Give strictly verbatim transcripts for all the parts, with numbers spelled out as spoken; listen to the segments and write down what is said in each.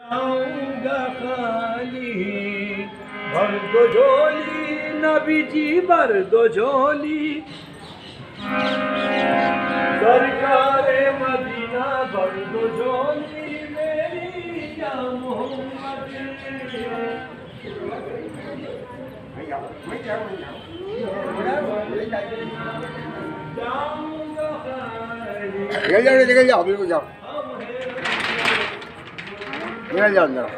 आऊंगा खाली भर दो झोली नबी जी भर दो झोली सरकारे मदीना भर दो झोली मेरी या मोहम्मद जाऊंगा खाली जाओ निकल जाओ बिल्कुल जाओ निकल जाओ अंदर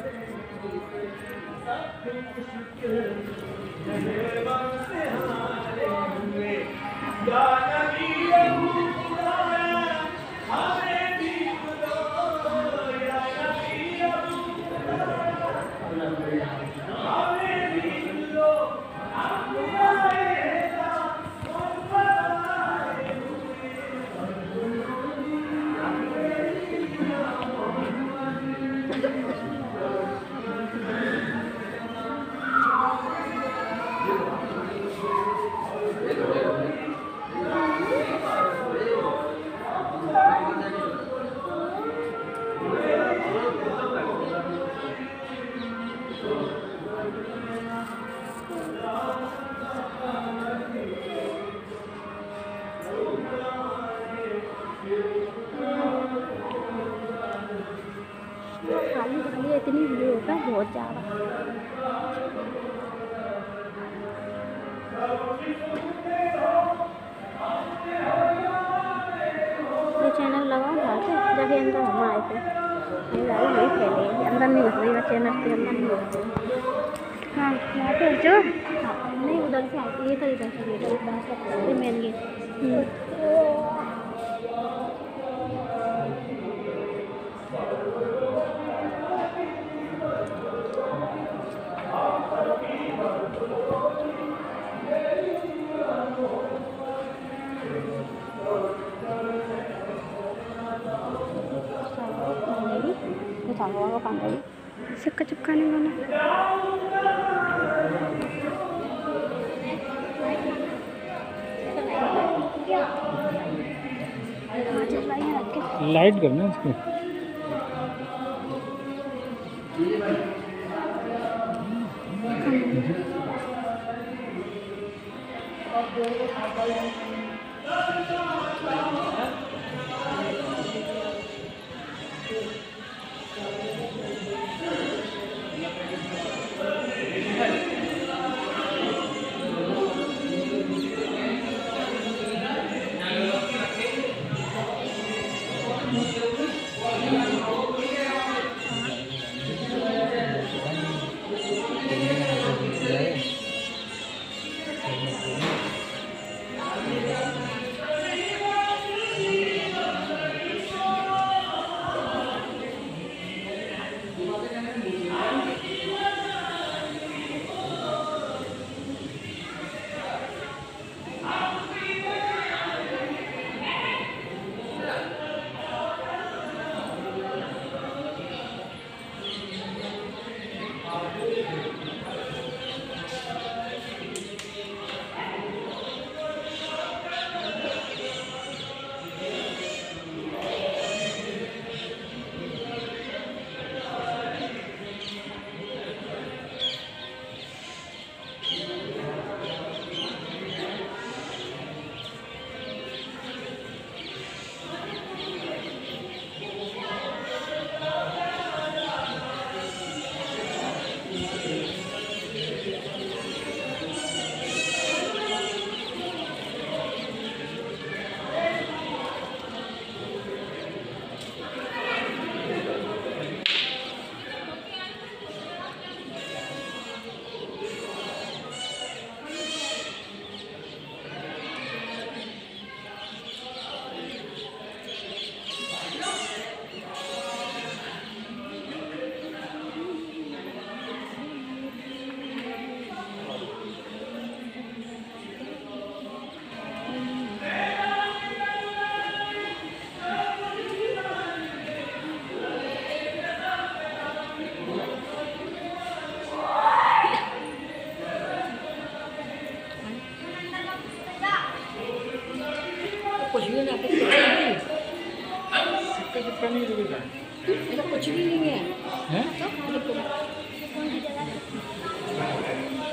खाली खाली इतनी भीड़ होता है बहुत ज़्यादा। ये चैनल लगाओ जाके जब अंदर हम आए थे ये गाड़ी नहीं फैलेगी अंदर नहीं घुस रही चैनल के अंदर नहीं घुस रही। हाँ यहाँ पे जो हाँ नहीं उधर से आती ये तो इधर से गेट ये मेन गेट। 장어가 방금 스크쭉 가는 거는 लाइट करना इसको कुछ भी नहीं, नहीं कुछ भी नहीं है। हैं? तो खाली पूरा कौन सी जगह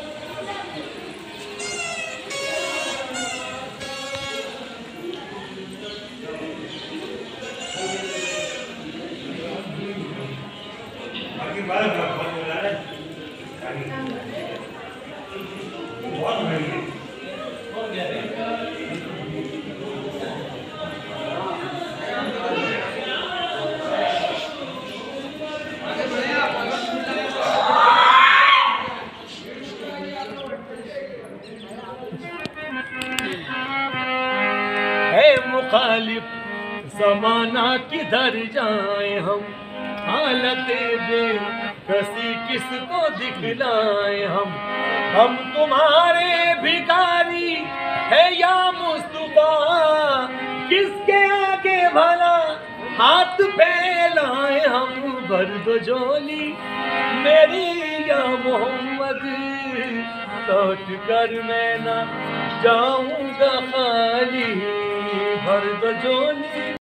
है मुखालिफ जमाना किधर जाए हम, हालत बेकसी किसको दिखलाए हम। हम तुम्हारे भिखारी है या मुस्तफा, किसके आगे भला हाथ फैलाए हम। भर दो झोली मेरी या मोहम्मद, लौट कर मैं ना जाऊंगा खाली। भर दो झोली